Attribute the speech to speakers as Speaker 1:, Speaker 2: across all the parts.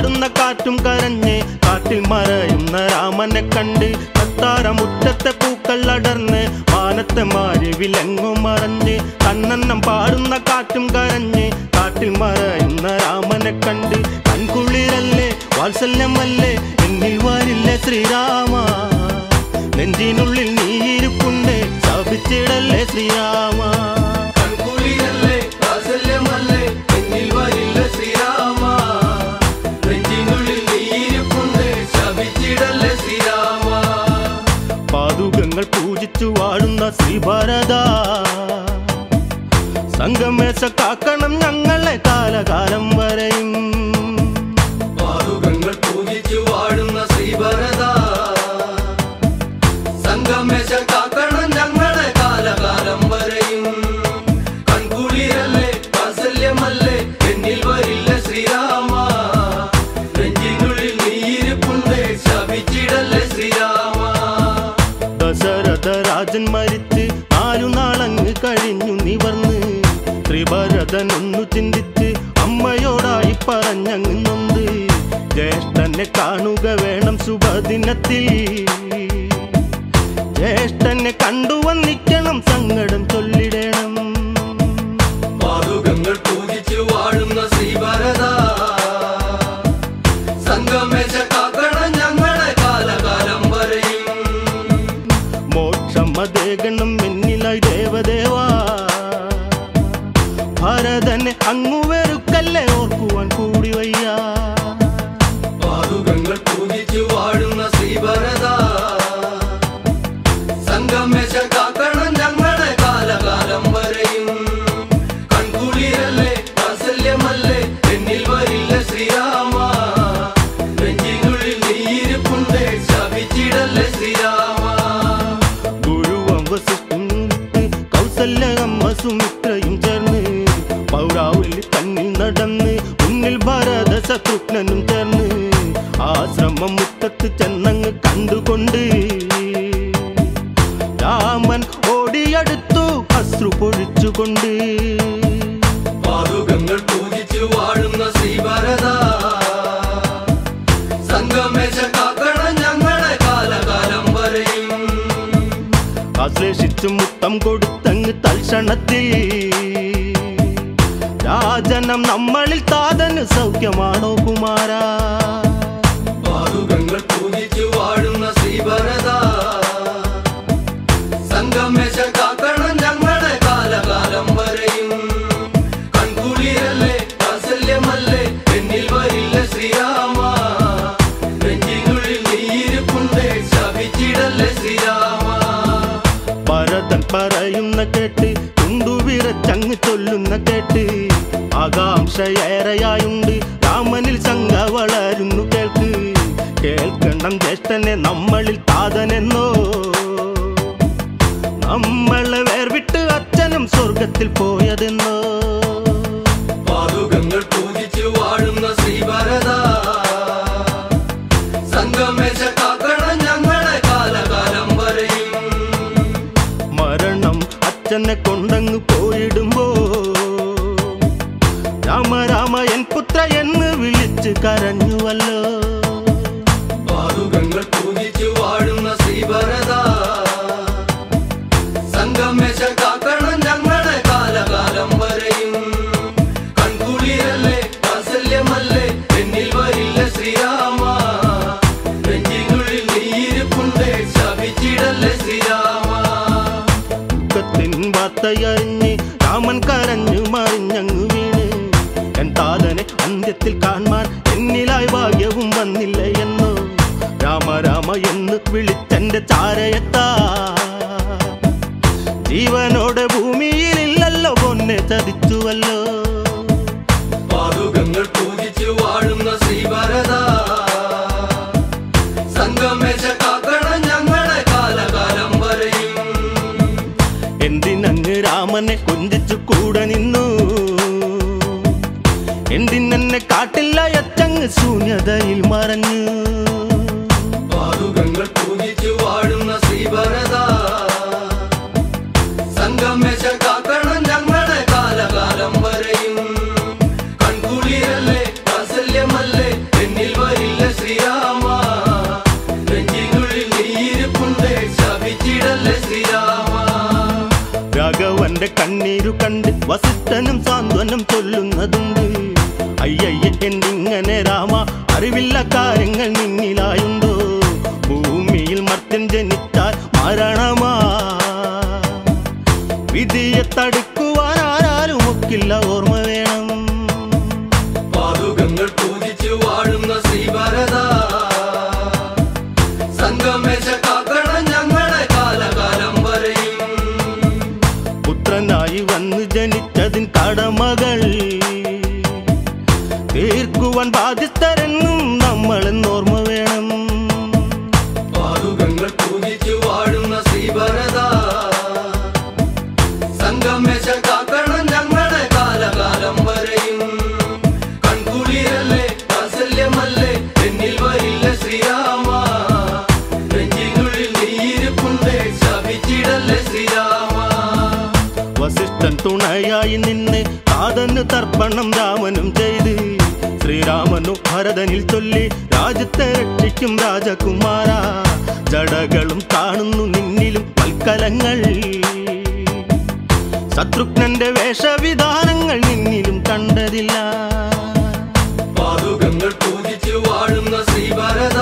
Speaker 1: പാടുന്ന കാറ്റും കരഞ്ഞ് കാട്ടിൽ മറയുന്ന രാമനെ കണ്ട് കത്താരമുറ്റത്തെ പൂക്കൾ അടർന്ന് മാനത്തെ മാരി വിലങ്ങും മറഞ്ഞ് കണ്ണന്നം പാടുന്ന കാറ്റും കരഞ്ഞ് കാട്ടിൽ മറയുന്ന രാമനെ കണ്ട് കൺകുളിരല്ലേ വാത്സല്യമല്ലേ എന്നിൽ വരില്ലേ ശ്രീരാമ നെഞ്ചിനുള്ളിൽ നീ ഇരിപ്പുണ്ട് ശപിച്ചിടല്ലേ ശ്രീരാമ
Speaker 2: കൺകുളിരല്ലേ വാത്സല്യമല്ലേ എന്നിൽ വരില്ലേ ശ്രീരാമ നെഞ്ചിനുള്ളിൽ നീ ഇരിപ്പുണ്ട് ശപിച്ചിടല്ലേ ശ്രീരാമ
Speaker 1: പാതുകങ്ങൾ പൂജിച്ചു വാഴുന്ന ശ്രീഭാരത സംഗമേശ കാക്കണം ഞങ്ങളെ കാലകാലം വരെയും
Speaker 2: പാതുകങ്ങൾ പൂജിച്ചു വാഴുന്ന ശ്രീഭരത സംഗമേശ കാക്കണം ഞങ്ങളെ കാലകാലം വരെയും കൺകുളിരല്ലേ വാത്സല്യമല്ലേ എന്നിൽ വരില്ലേ ശ്രീരാമ നെഞ്ചിനുള്ളിൽ നീ ഇരിപ്പുണ്ട് ശപിച്ചിടല്ലേ ശ്രീരാമ
Speaker 1: ദശരഥ രാജൻ മരിച്ച് 4 നാളങ്ങ് കഴിഞ്ഞു നിവർന്ന് ശ്രീഭരതൻ ഒന്നു ചിന്തിച്ച് അമ്മയോടായി പറഞ്ഞങ്ങ് നൊന്ത് ജ്യേഷ്ഠനെ കാണുക വേണം ശുഭദിനത്തിൽ ജ്യേഷ്ഠനെ കണ്ടു വന്നിക്കണം സങ്കടം ചൊല്ലിടണം
Speaker 2: പാതുകങ്ങൾ പൂജിച്ചു വാഴുന്ന ശ്രീഭരത സംഗമേശ കാക്കണം ഞങ്ങളെ കാലകാലം വരെയും
Speaker 1: മോക്ഷമതേകണം എന്നിലായി ദേവദേവാ ഭരതനെ അങ്ങു വെറുക്കല്ലേ ഓർക്കുവാൻ കൂടി വയ്യ
Speaker 2: പാതുകങ്ങൾ പൂജിച്ചു വാഴുന്ന ശ്രീഭരത സംഗമേശ കാക്കണം ഞങ്ങളെ കാലകാലം വരെയും കൺകുളിരല്ലേ വാത്സല്യമല്ലേ എന്നിൽ വരില്ലേ ശ്രീരാമ നെഞ്ചിനുള്ളിൽ നീ ഇരിപ്പുണ്ട് ശപിച്ചിടല്ലേ ശ്രീരാമ
Speaker 1: ഗുരുവം വസിഷ്ഠൻ കൗസല്യ അമ്മ സുമിത്രയും ചേർന്ന് പൗരാവലി തന്നിൽ നടന്ന് മുന്നിൽ ഭരത ശത്രുഘ്നനും ചേർന്ന് ആശ്രമം മുറ്റത്ത് ചെന്നങ്ങ് കണ്ടുകൊണ്ട് രാമൻ ഓടിയടുത്തു അശ്രു പൊഴിച്ചുകൊണ്ട്
Speaker 2: പാതുകങ്ങൾ പൂജിച്ചു വാഴുന്ന ശ്രീഭരത സംഗമേശ കാക്കണം ഞങ്ങളെ കാലകാലം വരെയും
Speaker 1: ആശ്ലേഷിച്ചു മുത്തം കൊടുത്തങ്ങ് തൽക്ഷണത്തിൽ രാജനം നമ്മളിൽ താതന് സൗഖ്യമാണോ കുമാര
Speaker 2: പാതുകങ്ങൾ പൂജിച്ചു വാഴുന്ന ശ്രീഭരത സംഗമേശ കാക്കണം ഞങ്ങളെ കാലകാലം വരെയും കൺകുളിരല്ലേ വാത്സല്യമല്ലേ എന്നിൽ വരില്ലേ ശ്രീരാമ നെഞ്ചിനുള്ളിൽ നീ ഇരിപ്പുണ്ട് ശപിച്ചിടല്ലേ ശ്രീരാമ
Speaker 1: ഭരതൻ പറയുന്ന കേട്ട് തുണ്ടുവിറച്ചങ്ങ് ചൊല്ലുന്ന കേട്ട് ആകാംക്ഷയേറെയായുണ്ട് രാമനിൽ ശങ്ക വളരുന്നു കേൾക്ക് കേൾക്കണം ജ്യേഷ്ഠനെ നമ്മളിൽ താതനെന്നോ നമ്മളെ വേർവിട്ട് അച്ഛനും സ്വർഗത്തിൽ പോയതെന്നോ
Speaker 2: പാതുകങ്ങൾ പൂജിച്ചു വാഴുന്ന ശ്രീഭരത സംഗമേശ കാക്കണം ഞങ്ങളെ കാലകാലം വരെയും
Speaker 1: മരണം അച്ഛനെ കൊണ്ടങ്ങ് പോയിടുമ്പോ രാമ രാമ എൻ പുത്ര എന്ന് വിളിച്ച് കരഞ്ഞുവല്ലോ
Speaker 2: പാതുകങ്ങൾ പൂജിച്ചു വാഴുന്ന ശ്രീഭരത സംഗമേശ കാക്കണം ഞങ്ങളെ കാലകാലം വരെയും കൺകുളിരല്ലേ വാത്സല്യമല്ലേ എന്നിൽ വരില്ലേ ശ്രീരാമ നെഞ്ചിനുള്ളിൽ നീ ഇരിപ്പുണ്ട് ശപിച്ചിടല്ലേ ശ്രീരാമ
Speaker 1: ദുഃഖത്തിൻ വാർത്തയറിഞ്ഞ് രാമൻ കരഞ്ഞു മറിഞ്ഞങ്ങു വീണ് എൻ താതനെ അന്ത്യത്തിൽ കാണാൻ എന്നിലായി ഭാഗ്യവും വന്നില്ല എന്നോ രാമ രാമ എന്ന് വിളിച്ചെന്റെ ചാരയത്താ ജീവനോടെ ഭൂമിയിലില്ലല്ലോ പൊന്നെ ചതിച്ചുവല്ലോ
Speaker 2: പാതുകങ്ങൾ പൂജിച്ചു വാഴുന്ന ശ്രീഭരത സംഗമേശ കാക്കണം ഞങ്ങളെ കാലകാലം വരെയും
Speaker 1: എന്തിനങ്ങ് രാമനെ കൊഞ്ചിച്ചു കൂടെ നിന്നു എന്തിനെന്നെ കാട്ടില്ല അച്ചങ്ങ് ശൂന്യതയിൽ മറഞ്ഞു
Speaker 2: പാതുകങ്ങൾ പൂജിച്ചു വാഴുന്ന ശ്രീഭരത സംഗമേശ കാക്കണം ഞങ്ങളെ കാലകാലം വരെയും കൺകുളിരല്ലേ വാത്സല്യമല്ലേ എന്നിൽ
Speaker 1: രാഘവന്റെ കണ്ണീരു കണ്ട് വസിഷ്ഠനും സാന്ത്വനം ചൊല്ലുന്നതുണ്ട്. അയ്യയ്യ എന്നിങ്ങനെ രാമ, അറിവില്ല കാര്യങ്ങൾ നിന്നിലായുണ്ടോ? ഭൂമിയിൽ മർത്യൻ ജനിച്ചാൽ മരണമാ, വിധിയെ തടുക്കുവാൻ ആരാലും ഒക്കില്ല, ഓർമ്മ വേണം.
Speaker 2: പാതുകങ്ങൾ പൂജിച്ചു വാഴുന്ന ശ്രീഭരത, സംഗമേശ കാക്കണം ഞങ്ങളെ കാലകാലം വരെയും.
Speaker 1: പുത്രനായി വന്ന് ജനിച്ചതിൻ കടമകൾ തീർക്കുവാൻ ബാധ്യസ്ഥരെന്നും നമ്മളെന്നോർമ്മ വേണം.
Speaker 2: പാതുകങ്ങൾ പൂജിച്ചു വാഴുന്ന ശ്രീഭരത, സംഗമേശ കാക്കണം ഞങ്ങളെ കാലകാലം വരെയും. കൺകുളിരല്ലേ വാത്സല്യമല്ലേ എന്നിൽ വരില്ല ശ്രീരാമ, നെഞ്ചിനുള്ളിൽ നീയിരിപ്പുണ്ടേ ശപിച്ചിടല്ലേ ശ്രീരാമ.
Speaker 1: വസിഷ്ഠൻ തുണയായി നിന്ന് കാതന് തർപ്പണം രാമനും ചെയ്ത്, ശ്രീരാമനു ഭരതനിൽ ചൊല്ലി രാജ്യത്തെ രക്ഷിക്കും രാജകുമാര. ജടകളും കാണുന്നു നിന്നിലും വൽക്കലങ്ങൾ, ശത്രുഘ്നന്റെ വേഷവിധാനങ്ങൾ നിന്നിലും കണ്ടതില്ല.
Speaker 2: പാതുകങ്ങൾ പൂജിച്ചു വാഴുന്ന ശ്രീഭരത,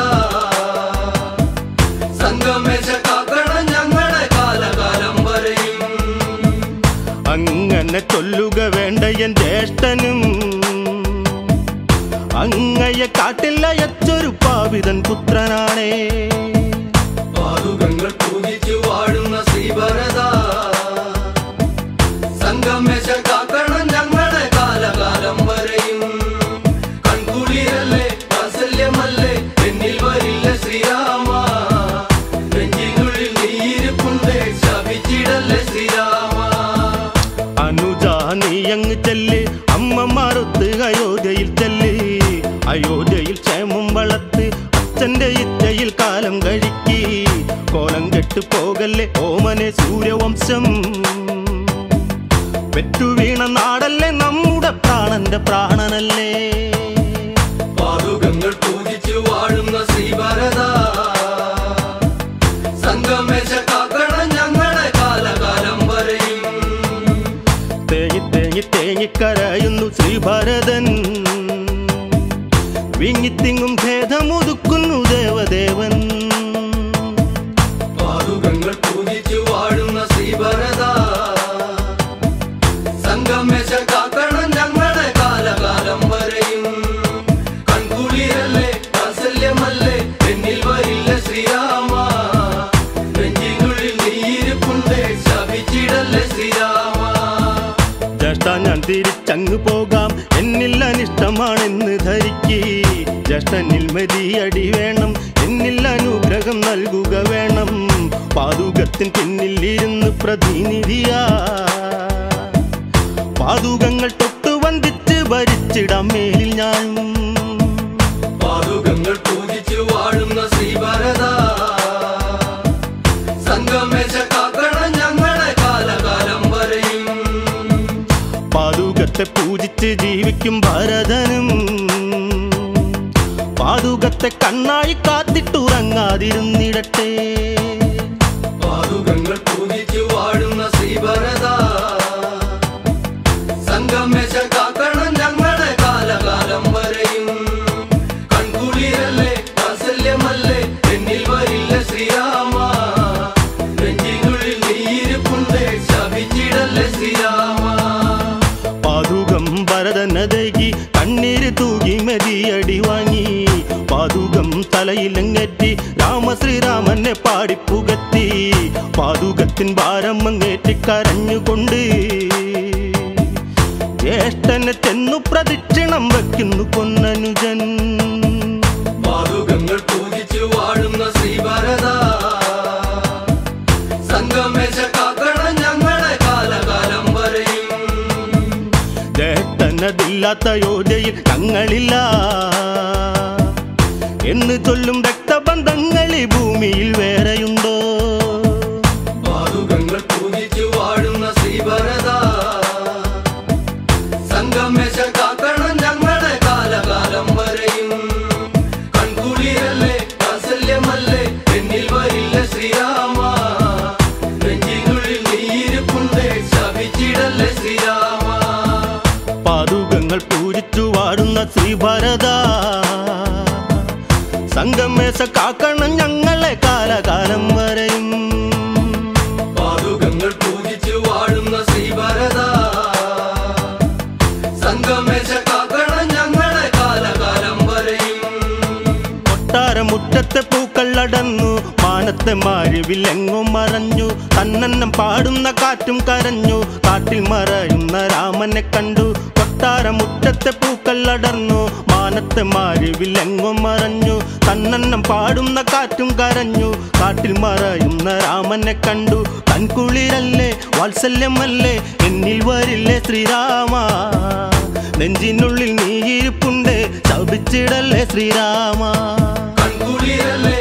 Speaker 2: സംഗമേശ കാക്കണം ഞങ്ങളെ കാലകാലം വരെയും.
Speaker 1: അങ്ങനെ ചൊല്ലുക വേണ്ട എൻ ജ്യേഷ്ഠനും, അങ്ങയെ കാട്ടില്ല യച്ചൊരു പാപിതൻ പുത്രനാണേ.
Speaker 2: പാതുകങ്ങൾ പൂജിച്ചു വാഴുന്ന ശ്രീഭരത, സംഗമേശ കാക്കണം ഞങ്ങളെ കാലകാലം വരെയും. കൺകുളിരല്ലേ വാത്സല്യമല്ലേ എന്നിൽ വരില്ല ശ്രീരാമ, നെഞ്ചിനുള്ളിൽ നീയിരിപ്പുണ്ടേ ശപിച്ചിടല്ലേ ശ്രീരാമ.
Speaker 1: അനുജ നീ അങ്ങ് ചെല്ല്, അമ്മമാരൊത്ത് അയോധ്യയിൽ ചെല്ല്. അയോധ്യയിൽ ക്ഷേമം വളർത്ത്, അച്ഛന്റെ ഇച്ഛയിൽ കാലം കഴിക്കി. കോലം കെട്ടു പോകല്ലേ ഓമനെ സൂര്യവംശം, പെറ്റു വീണ നാടല്ലേ നമ്മുടെ പ്രാണന്റെ പ്രാണനല്ലേ.
Speaker 2: പാതുകങ്ങൾ പൂജിച്ചു വാഴുന്ന ശ്രീഭരത, സംഗമേശ കാക്കണം ഞങ്ങളെ കാലകാലം വരെയും.
Speaker 1: തേങ്ങി തേങ്ങി തേങ്ങിക്കരയുന്നു ശ്രീഭരതൻ, വിങ്ങിത്തിങ്ങും ഭേദമൊതുക്കുന്നു ദേവദേവൻ.
Speaker 2: പാതുകങ്ങൾ പൂജിച്ചു വാഴുന്ന ശ്രീഭരത, സംഗമേശ കാക്കണം ഞങ്ങളെ കാലകാലം വരെയും. കൺകുളിരല്ലേ വാത്സല്യമല്ലേ എന്നിൽ വരില്ല ശ്രീരാമ, നെഞ്ചിനുള്ളിൽ നീയിരിപ്പുണ്ടേ ശപിച്ചിടല്ലേ ശ്രീരാമ.
Speaker 1: ജ്യേഷ്ഠ ഞാൻ തിരിച്ചങ്ങ് പോകാം, എന്നിൽ അനിഷ്ടമാണെന്ന് ധരിക്ക്. ജ്യേഷ്ഠനിൽ മതിയടി വേണം, എന്നിൽ അനുഗ്രഹം നൽകുക വേണം. പാതുകത്തിൻ പിന്നിൽ ഇരുന്ന് പ്രതിനിധിയാ, പാതുകങ്ങൾ തൊട്ടു വന്ദിച്ച് ഭരിച്ചിടാം മേലിൽ ഞാൻ.
Speaker 2: പാതുകങ്ങൾ പൂജിച്ചു വാഴുന്ന ശ്രീഭരത, സംഗമേശ കാക്കണം ഞങ്ങളെ കാലകാലം വരെയും.
Speaker 1: പാതുകത്തെ പൂജിച്ച് ജീവിക്കും ഭരതനും, പാതുകത്തെ കണ്ണായി കാത്തിട്ടുറങ്ങാതിരുന്നിടട്ടെ.
Speaker 2: പാതുകങ്ങൾ പൂജിച്ചു വാഴുന്ന ശ്രീഭരത, സംഗമേശ കാക്കണം ഞങ്ങളെ കാലകാലം വരെയും. കൺകുളിരല്ലേ വാത്സല്യമല്ലേ എന്നിൽ വരില്ല ശ്രീരാമ, നെഞ്ചിനുള്ളിൽ നീയിരിപ്പുണ്ടേ ശപിച്ചിടല്ലേ ശ്രീരാമ.
Speaker 1: പാതുകം ഭരതനതകി കണ്ണീര് തൂകി മതിയടി വാങ്ങി. പാതുകം തലയിലങ്ങേറ്റി രാമശ്രീരാമനെ പാടിപ്പുകത്തി. പാതുകത്തിൻ ഭാരം അങ്ങേറ്റി കരഞ്ഞുകൊണ്ട് ജ്യേഷ്ഠനെ ചെന്നു പ്രദക്ഷിണം വയ്ക്കുന്നു പൊന്നനുജൻ.
Speaker 2: പാതുകങ്ങൾ പൂജിച്ചു വാഴുന്ന ശ്രീഭരത, സംഗമേശ കാക്കണം ഞങ്ങളെ കാലകാലം വരെയും.
Speaker 1: ജ്യേഷ്ഠനതില്ലാത്ത യോധ്യയിൽ ഞങ്ങളില്ല എന്ന് ചൊല്ലും രക്തബന്ധങ്ങൾ ഈ ഭൂമിയിൽ വേറെയുണ്ടോ?
Speaker 2: പാതുകങ്ങൾ പൂജിച്ചു വാഴുന്ന ശ്രീഭരത, സംഗമേശ കാക്കണം ഞങ്ങളെ കാലകാലം വരെയും. കൺകുളിരല്ലേ വാത്സല്യമല്ലേ എന്നിൽ വരില്ല ശ്രീരാമ, നെഞ്ചിനുള്ളിൽ നീയിരിപ്പുണ്ടേ ശപിച്ചിടല്ലേ ശ്രീരാമ.
Speaker 1: പാതുകങ്ങൾ പൂജിച്ചു വാടുന്ന ശ്രീഭരത സംഗമേശ കാക്കണം ഞങ്ങളെ കാലകാലം വരെയും.
Speaker 2: പാതുകങ്ങൾ പൂജിച്ചു വാഴുന്ന ശ്രീഭരത സംഗമേശ കാക്കണം ഞങ്ങളെ കാലകാലം വരെയും.
Speaker 1: കൊട്ടാരമുറ്റത്തെ പൂക്കൾ അടന്നു മാനത്തെ മാരിവിലെങ്ങും മറഞ്ഞു. തന്നന്നം പാടുന്ന കാറ്റും കരഞ്ഞു കാട്ടിൽ മറയുന്ന രാമനെ കണ്ടു. കൊട്ടാരമുറ്റത്തെ പൂക്കൾ അടർന്നു മാനത്തെ മാരിവിലെങ്ങും മറഞ്ഞു. തന്നന്നം പാടുന്ന കാറ്റും കരഞ്ഞു കാട്ടിൽ മറയുന്ന രാമനെ കണ്ടു. കൺകുളിരല്ലേ വാത്സല്യമല്ലേ എന്നിൽ വരില്ലേ ശ്രീരാമ. നെഞ്ചിനുള്ളിൽ നീ ഇരിപ്പുണ്ട് ശപിച്ചിടല്ലേ ശ്രീരാമ.
Speaker 2: കൺകുളിരല്ലേ